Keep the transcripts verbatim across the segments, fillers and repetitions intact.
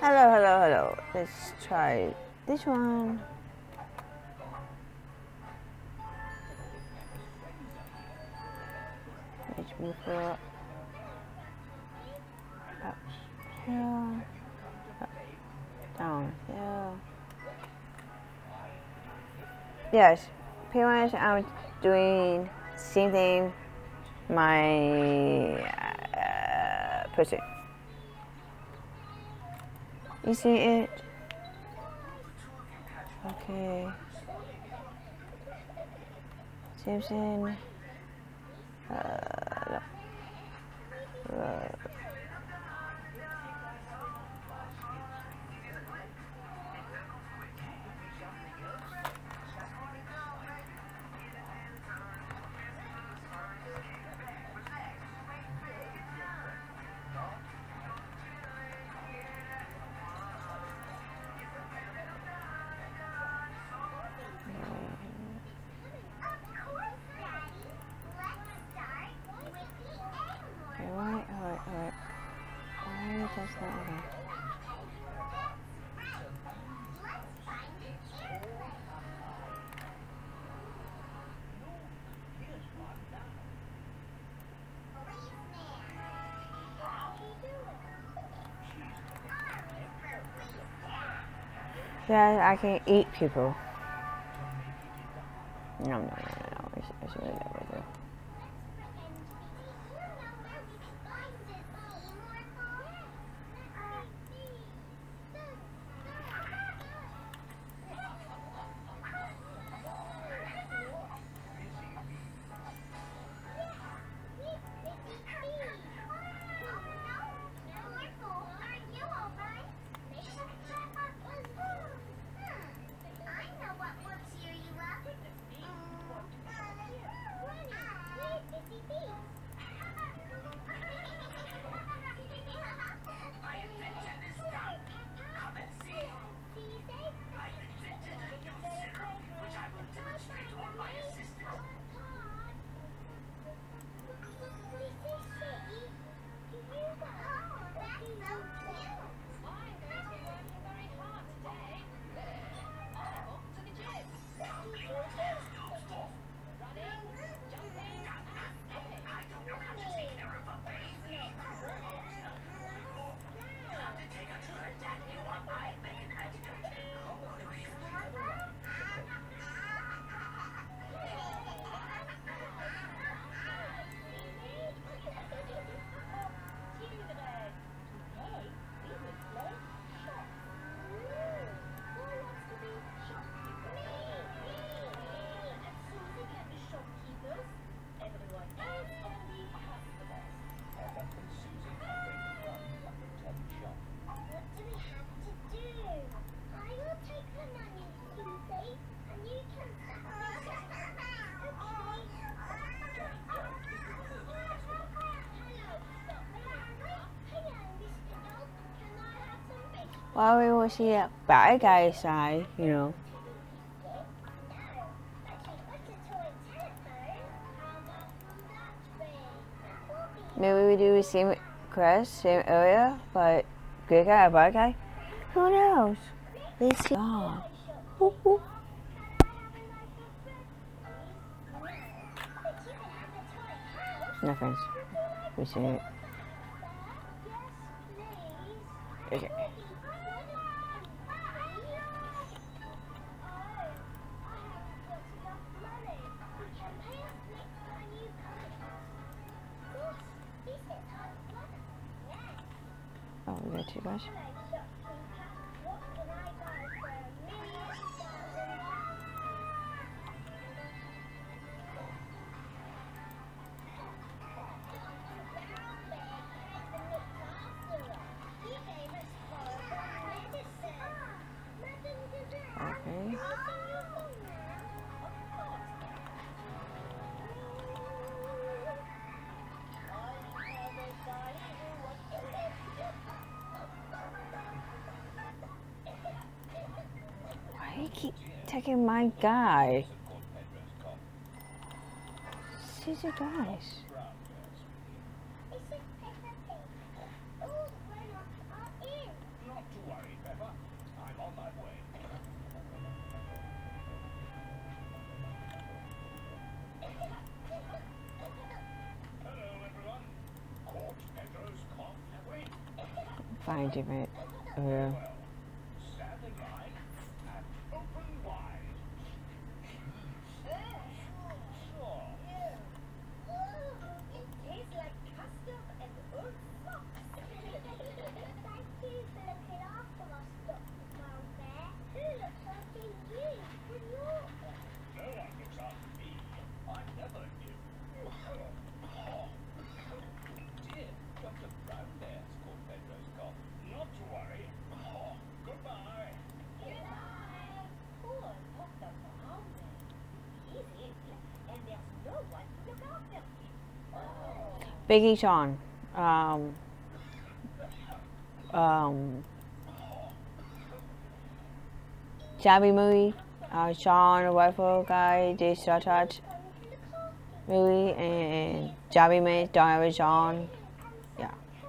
Hello, hello, hello. Let's try this one. H B four. Up here. Up, down here. Yes, pretty much I'm doing same thing. My uh, pushing. You see it? Okay. Simpson. Uh, uh, Alright, alright, alright. Why does that happen? Yeah, I can eat people. No, no, no, no, no. I should, I should really never do. Why we will see a bad guy side, you know. Maybe we do the same quest, same area, but good guy or bad guy? Who knows? Let's see. Oh. Whoop, whoop. No friends. We see it. Okay. Oh, we got two guys. Okay. Why do you keep taking my guy? These are guys. kind of different. Uh, Biggie Sean. Um, um, Jabby movie. Uh, Sean, the rifle guy, did Star Touch movie, and Jabby Man, Diary with Sean. Yeah.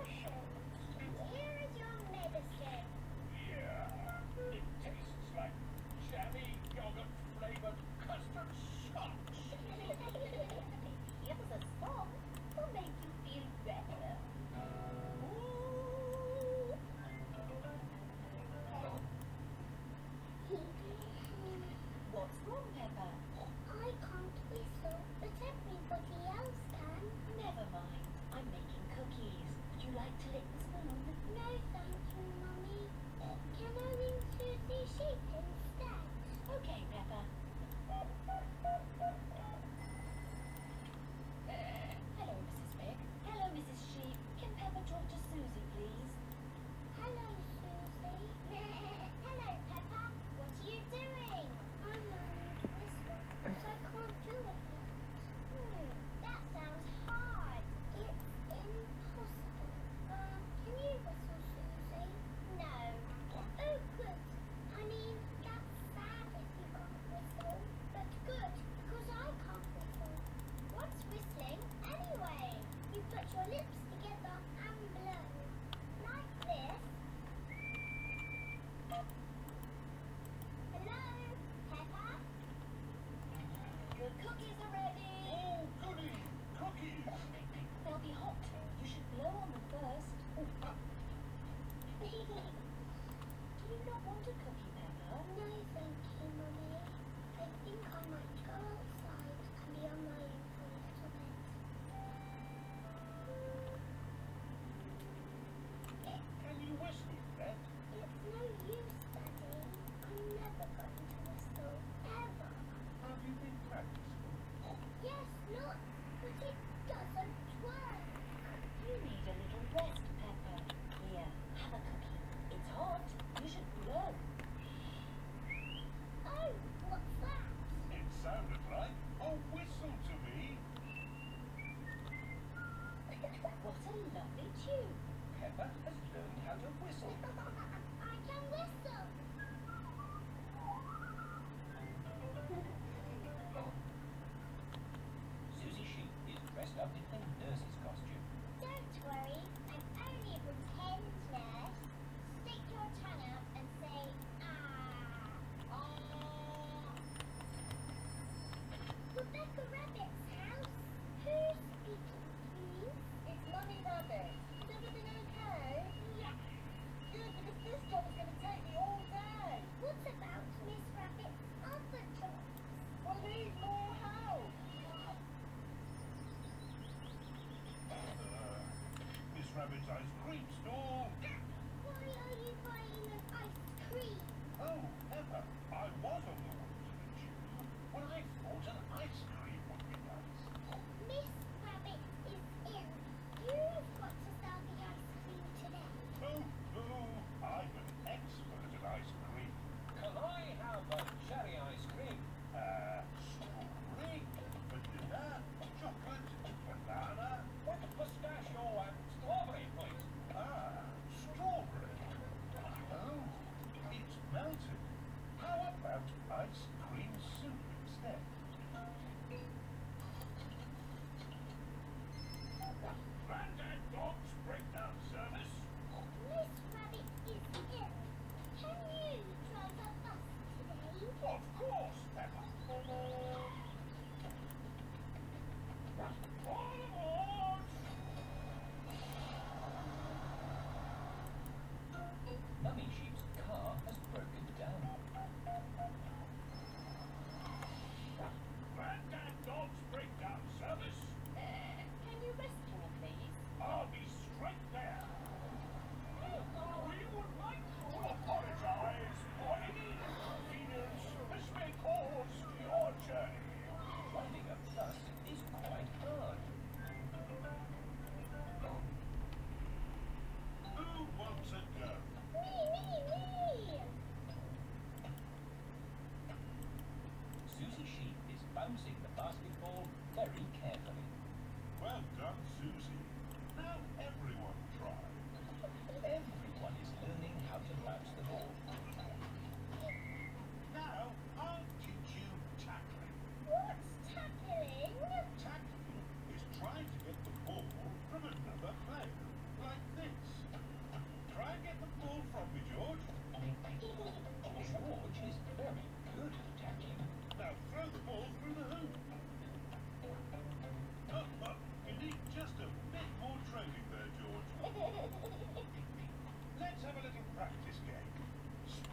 Rabbit's ice cream store. Why are you buying an ice cream? Oh, Peppa, I was on the way to the tube when I thought an ice cream would be nice. Miss Rabbit is in. You've got to sell the ice cream today. Oh, no, I'm an expert at ice cream. Can I have a cherry ice cream? Uh, strawberry, vanilla, chocolate, banana, what pistachio and strawberry, please? Ah, strawberry. Oh, it's melted. How about ice cream soup instead? Grandad Dog's breakdown service. Miss Rabbit is in. Can you drive a bus today? Of course, Peppa. All aboard!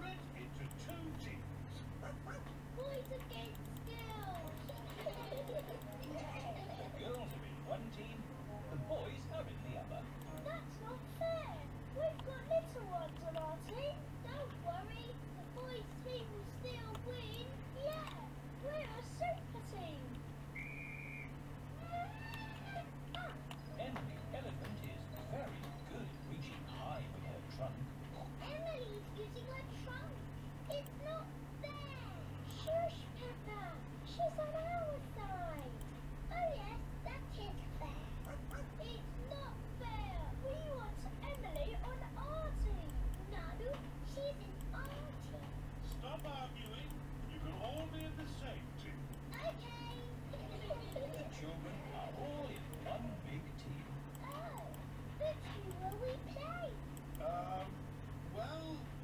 split into two teams. Boys against girls. The girls are in one team, the boys are in the other. That's not fair. We've got little ones on our team. Don't worry, the boys' team will still win. Yeah, we're a super team. Ah, Emily Elephant is very good at reaching high with her trunk. Emily's using her trunk. It's not fair. Shush, Peppa. She's on our side. Oh yes, that is fair. It's not fair. We want Emily on our team. No, she's in our team. Stop arguing. You can all be in the same team. Okay. The children are all in one big team. Oh, but who will we play? Um, well,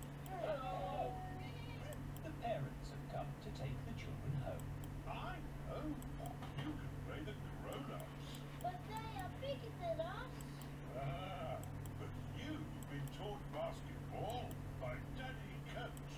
The parents have come to take the children home. I know. You can play the grown-ups. But they are bigger than us. Ah, but you've been taught basketball by Daddy Coach.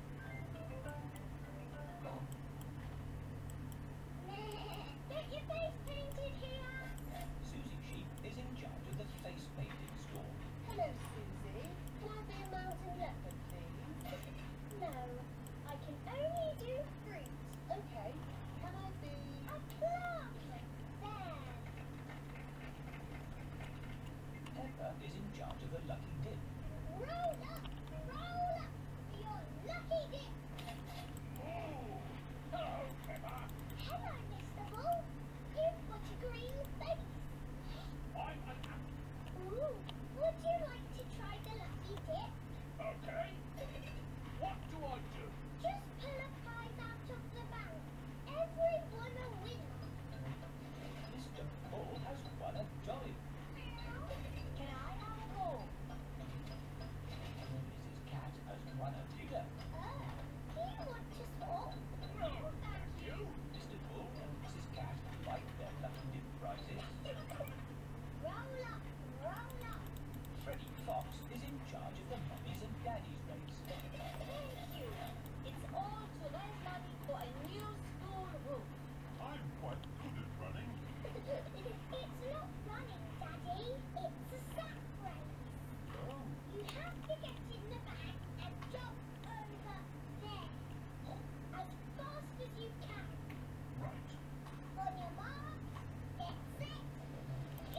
Get your face painted here. Susie Sheep is in charge of the face painting store. Hello, Susie. Can I be a mountain leopard, please? No, I can only do fruits. Okay. Can I be a plum? There. Peppa is in charge of the lucky dip. Roll up, roll up. Your lucky dip. Hello, Peppa. Hello, Mister Bull. You've got a green face. I'm an apple. Ooh, would you like to try the lucky dip? Okay. What do I do? Just pull a prize out of the bank. Everyone a winner. Mister Bull has won a dolly. Can I have a ball? Missus Cat has won a digger. Oh, do you want to swap? No, thank you. Mister Bull and Missus Cat like their lucky dip prizes. Roll up, roll up. Freddie Fox is in charge of the mummies and daddies race. Thank you. It's all to raise money for a new school roof. I'm quite good at running. It's not running, Daddy. It's a sack race. Oh, You have to get in the bag and jump over there. As fast as you can. right. On your mark, get set, go!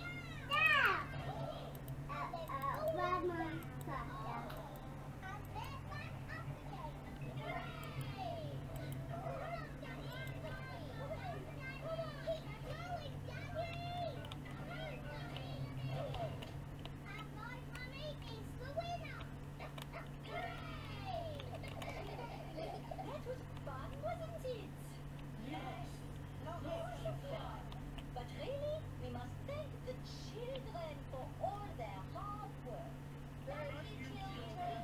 Uh, uh, one more cluster. And then back up again. Hooray! Come on, Daddy! Come on, Daddy! Keep going, Daddy! Come on, Daddy! And my mummy is the winner! Hooray! That was fun, wasn't it? Yes, lots of fun. But really, we must thank the children for all their hard work. Thank you, children.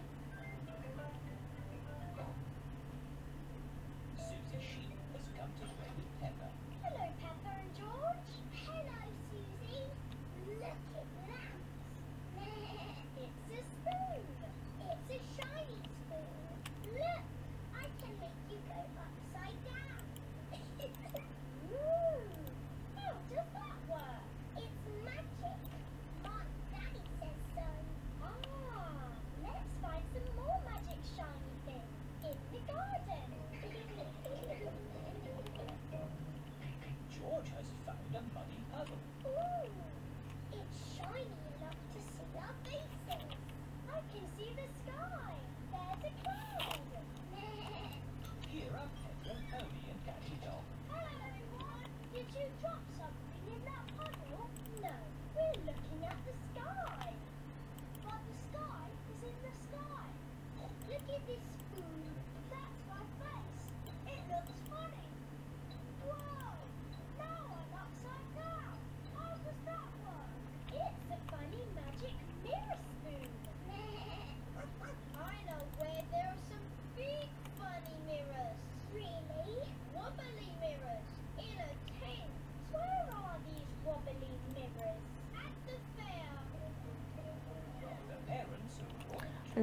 Susie Sheep has come to play with Peppa. Hello, Peppa and George. Hello, Susie. Look at that. It's a spoon. It's a shiny spoon. Look, I can make you go upside down. Ooh, how does that work? It's magic. My daddy says so. Ah, let's find some more magic shiny things in the garden. George has found a muddy puddle. Ooh, it's shiny enough to see our faces. I can see the sky. There's a cloud. Here are Peppa, Pony and Catty Dog. Hello, everyone. Did you drop something in that puddle? No, we're looking at the sky. But the sky is in the sky. Look at this spoon. That's my face. It looks funny. Whoa! Now I'm upside down. How does that work? It's a funny magic mirror spoon. I know where there are some big funny mirrors. Really? Wobbly mirrors in a tent. Where are these wobbly mirrors? At the fair. The parents have brought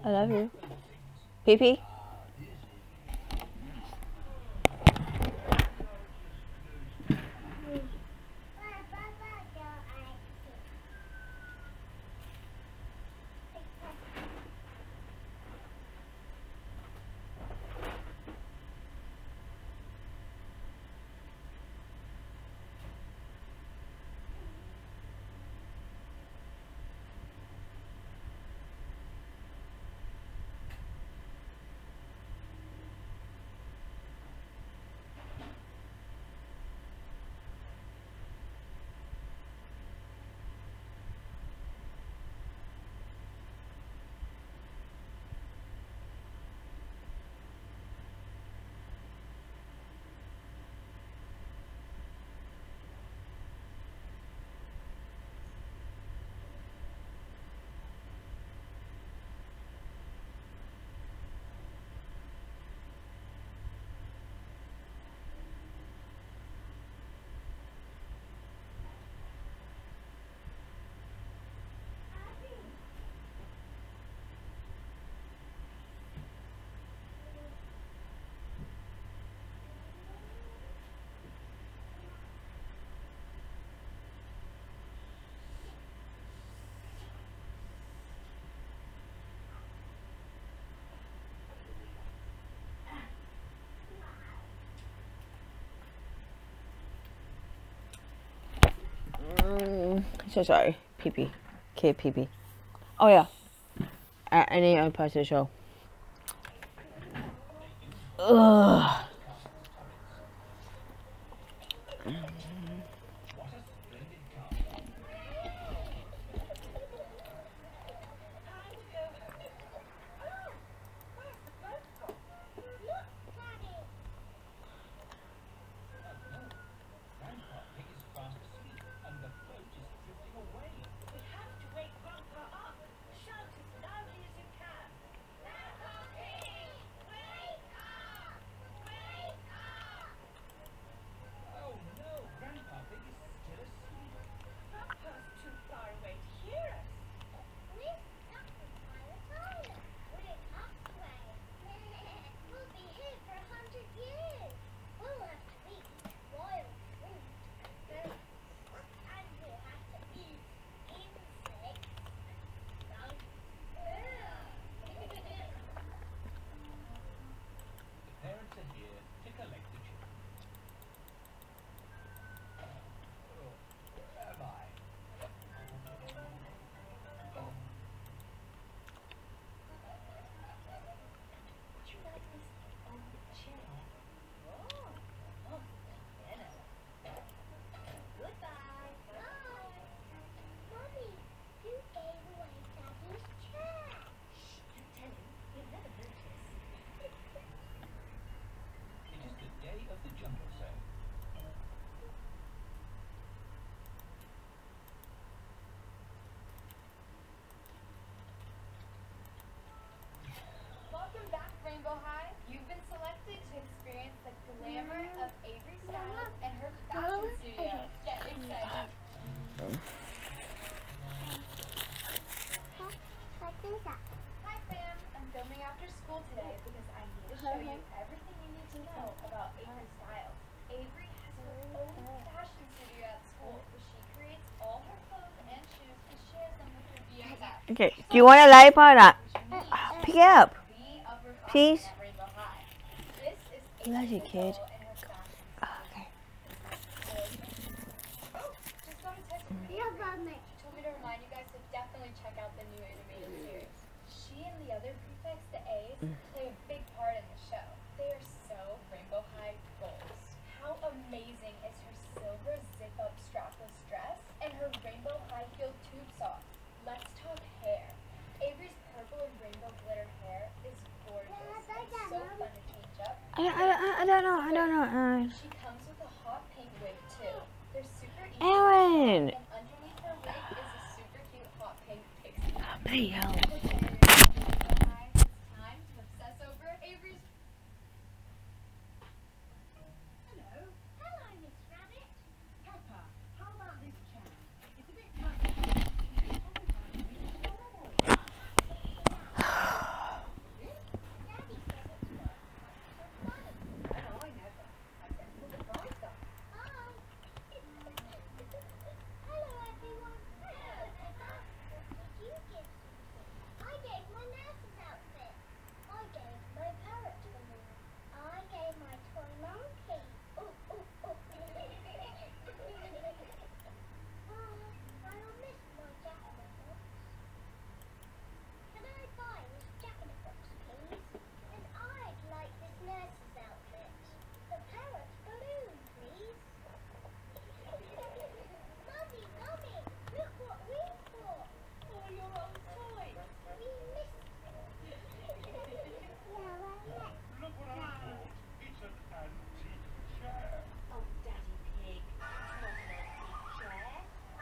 I love you. Pee pee. Mm, so sorry. Pee pee. Kid pee pee. Oh yeah. At any other part of the show. Ugh. Grandpa Pig is fast asleep and the boat is drifting away. We have to wake Grandpa up. Shout as loudly as you can. Grandpa Pig, wake up! Wake up! Oh no, Grandpa Pig is still asleep. Grandpa's too far away to hear us. We're stuck by the toilet. We're halfway. We'll be here for a hundred years. We'll have to eat wild fruit and berries. And we'll have to eat insects. Like, The parents are here to collect the children. Oh, where am I? Would you like this old chair? Oh, oh, Anna. Goodbye. Bye. Mommy, who gave away Daddy's chair? Shh, don't tell him. He'll never notice. It is the day of the jungle sale. Welcome back, Rainbow High. You've been selected to experience the glamour of Avery Styles and her fashion studio. Get excited. What is that? Hi, fam. I'm filming after school today because I need to show you everything you need to know about Avery Styles. Avery has her own fashion studio at school where she creates all her clothes and shoes and shares them with her B F Fs. Okay. Do you want a light or not? Pick it up. The upper class Please. at Rainbow High. This is Love you, kid. Nicole and her fashion Okay. Oh, just got a text from Avery. Yeah, Mommy. She told me to remind you guys to definitely check out the new animated series. She and the other prefects, the A's, play a big part in the show. They are so Rainbow High goals. How amazing is her silver zip-up strapless dress and her Rainbow High heel tube socks? Let's talk hair. Avery's purple and rainbow glitter hair is gorgeous and so fun to change up. I, I, I don't know. I don't know. Uh, She comes with a hot pink wig too. They're super easy. Aaron. And underneath her wig is a super cute hot pink pixie. Bloody hell. It's time to obsess over Avery's. Hello. Hello, Miss Rabbit. Peppa, how about this chair? It's a bit comfy. Rose toy. We missed Look what I bought. It's an antique chair. Oh, Daddy Pig. It's not an antique chair.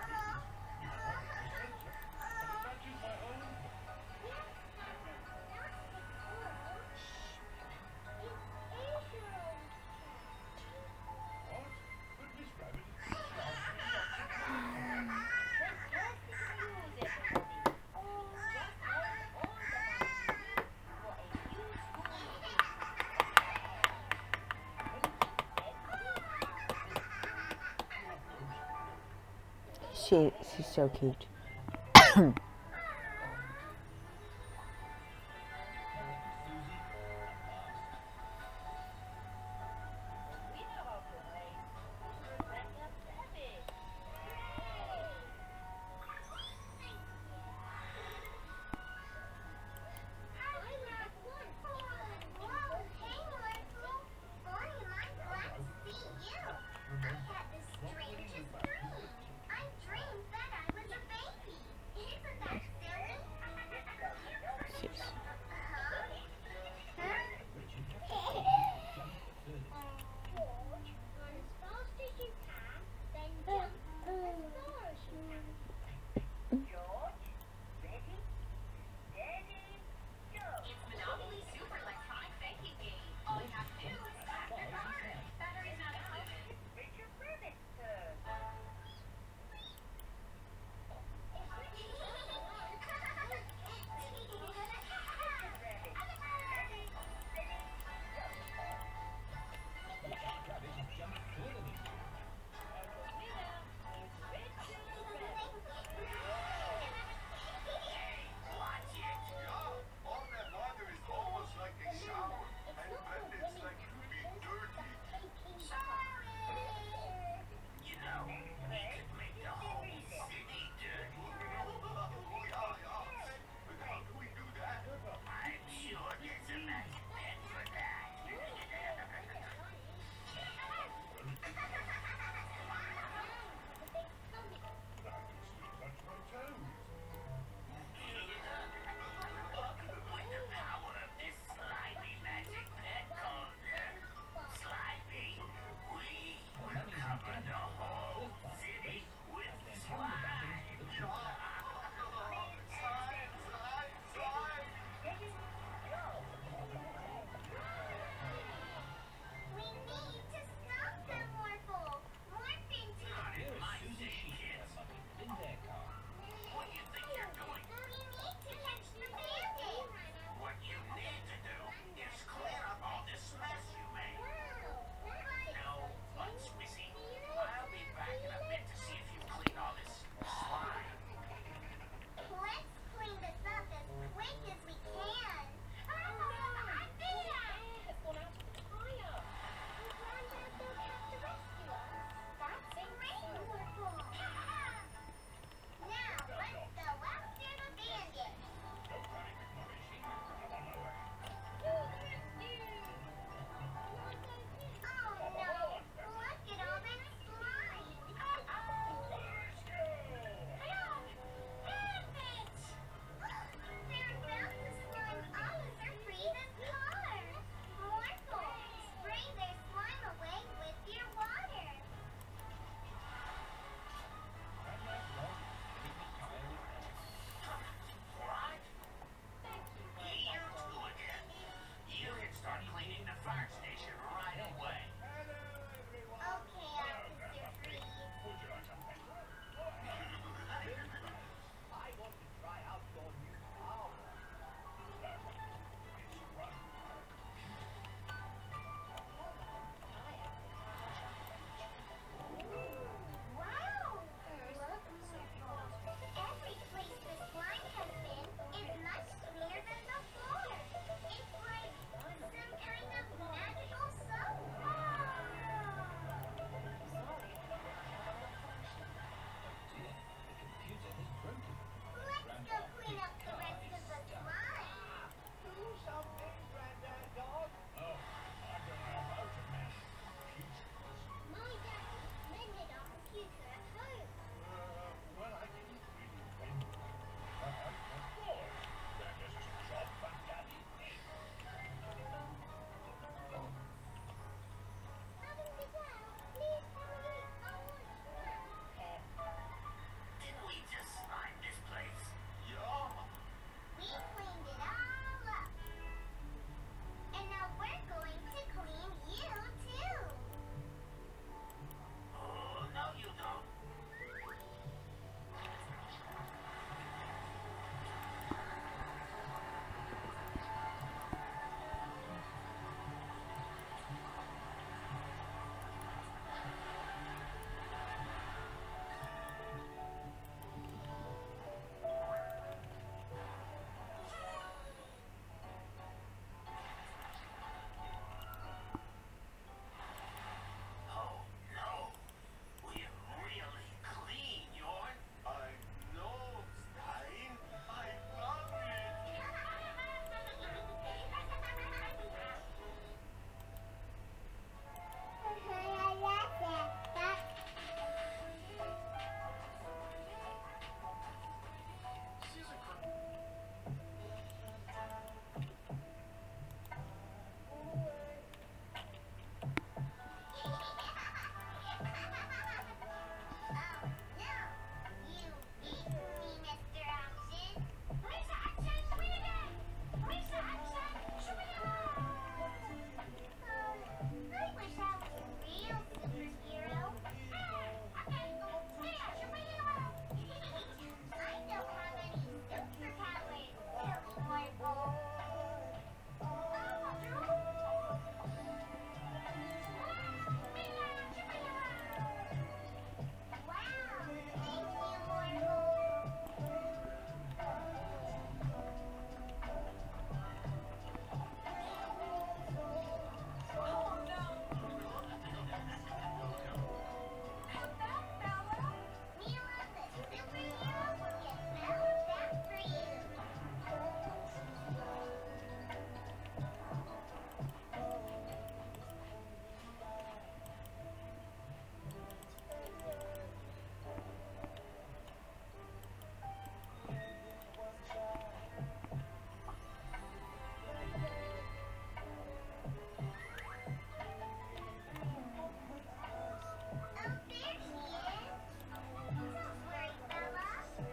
And it matches my own. What? But Miss Rabbit is charging me lots of money. There's just excuse everybody. Just hold all the money for a useful She, she's so cute. We know how to play. Rebecca Rabbit. I dreamed that I was a baby. Isn't that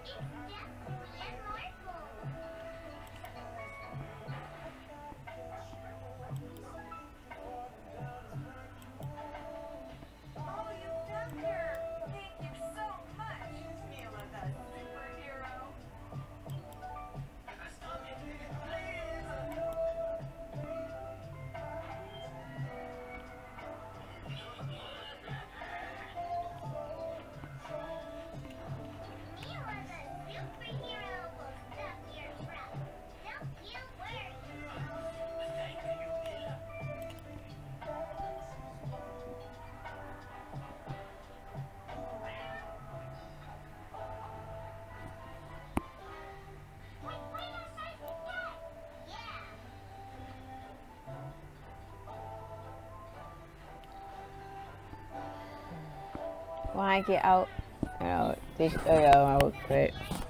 Oh, you doctor! Thank you so much, Mila the superhero. When I get out, you know, this, oh yeah, I will quit.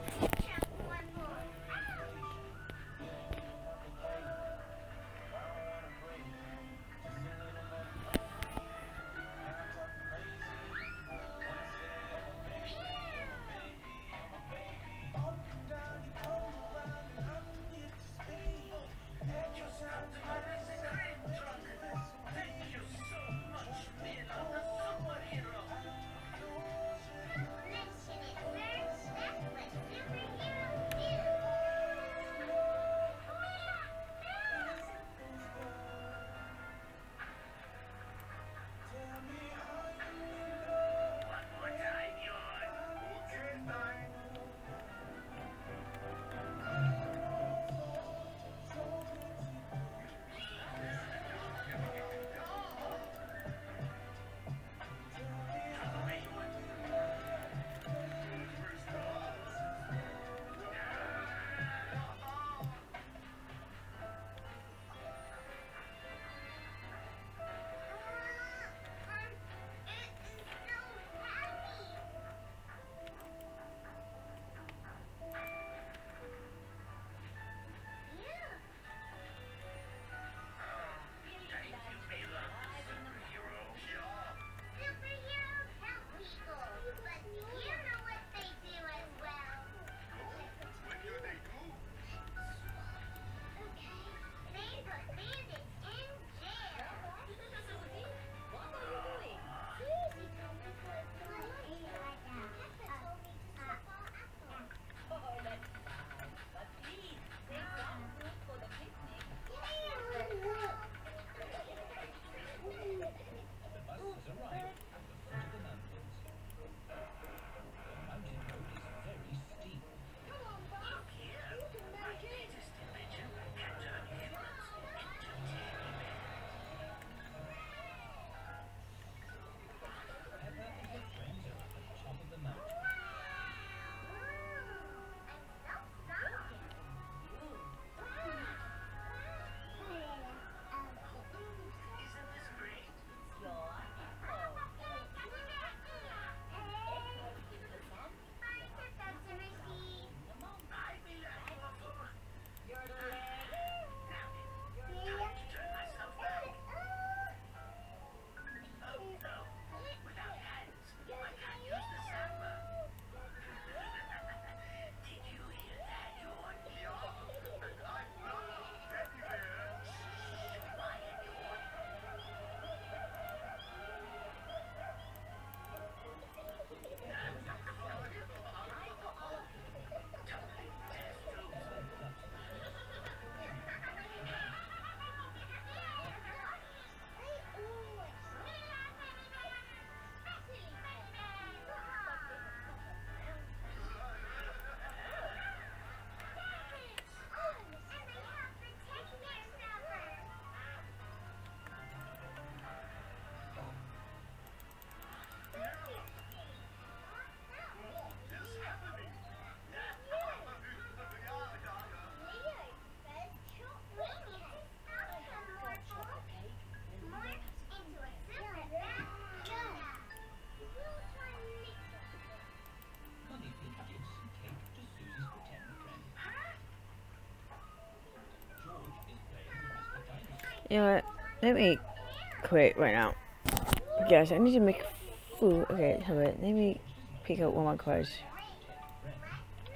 You know what? Let me quit right now. Guys, I need to make food. Okay, hold it. Let me pick up one more cards.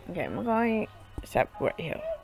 Okay, we're going to step right here.